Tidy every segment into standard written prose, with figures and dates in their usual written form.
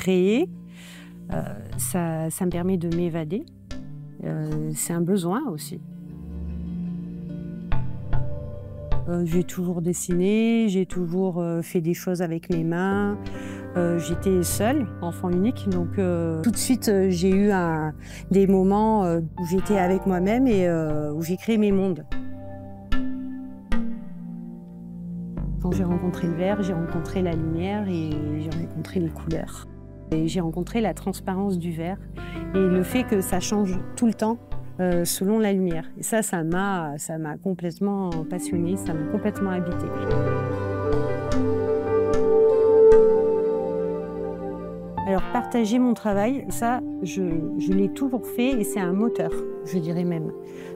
créer, ça me permet de m'évader. C'est un besoin aussi. J'ai toujours dessiné, j'ai toujours fait des choses avec mes mains. J'étais seule, enfant unique, donc tout de suite j'ai eu des moments où j'étais avec moi-même et où j'ai créé mes mondes. Quand j'ai rencontré le verre, j'ai rencontré la lumière et j'ai rencontré les couleurs. Et j'ai rencontré la transparence du verre et le fait que ça change tout le temps selon la lumière. Et ça m'a complètement passionnée, ça m'a complètement habitée. Alors partager mon travail, ça je l'ai toujours fait et c'est un moteur, je dirais même.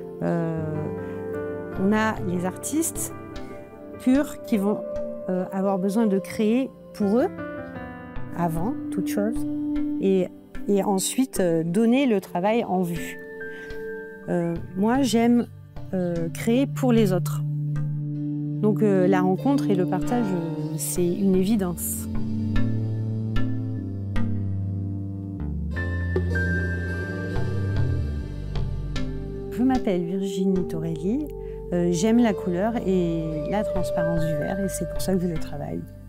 On a les artistes purs qui vont avoir besoin de créer pour eux, avant toute chose, et ensuite donner le travail en vue. Moi, j'aime créer pour les autres. Donc la rencontre et le partage, c'est une évidence. Je m'appelle Virginie Torelli, j'aime la couleur et la transparence du verre et c'est pour ça que je le travaille.